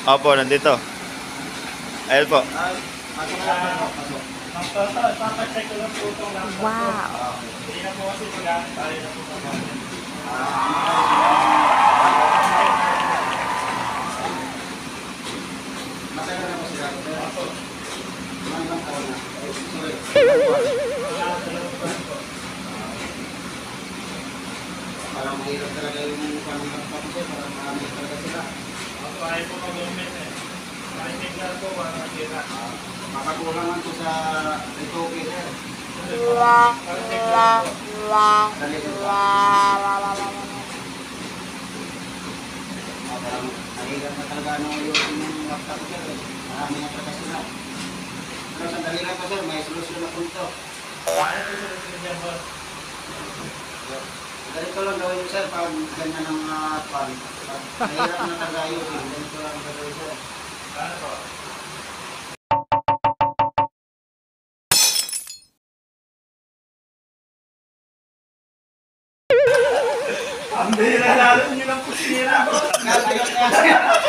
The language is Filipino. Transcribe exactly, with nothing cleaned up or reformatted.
Opo, nandito. Ayun po. Wow. Parang mahirap talaga yung panangkat pa ko, parang marami talaga sila. Ako ayaw po mag-government eh. Kahit may klaro po, parang nakira. Makakulangan ko sa ito, Peter. Parang may klaro po. Dali ko ba? Parang mahirap na talaga ano yung laptop ko, sir. Marami na talaga sila. Pero sandali lang po, sir. May solusyon na po ito. Ayaw po sa resident niya, boss. Ganito lang gawin ko, sir, pag ganyan ang uh, pan. Mahirap na talaga yun. Ganito lang gawin, sir. Ano po? Ang bira lalo nyo lang po sinira, boss.